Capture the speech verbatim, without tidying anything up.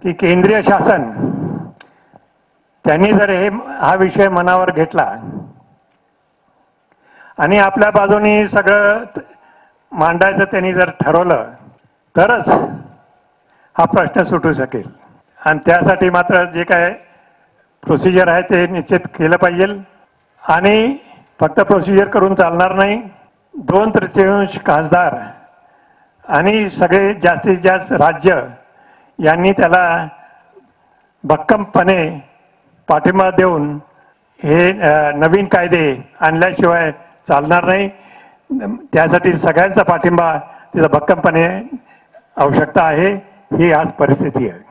की केंद्रीय शासन त्यांनी जर हे हा विषय मनावर घेतला आणि आपल्या बाजूनी सगळं मांडायचं त्यांनी जर ठरवलं तरच हा प्रश्न सुटू शकेल. आणि त्यासाठी मात्र जे काय प्रोसिजर आहे ते निश्चित केलं पाहिजे. आणि फक्त प्रोसिजर करून चालणार नाही. दोन तृतीयांश खासदार आणि सगळे जास्तीत जास्त राज्य यांनी त्याला भक्कमपणे पाठिंबा देऊन हे नवीन कायदे आणल्याशिवाय चालणार नाही. त्यासाठी सगळ्यांचा पाठिंबा तिचा भक्कमपणे आवश्यकता आहे. ही आज परिस्थिती आहे.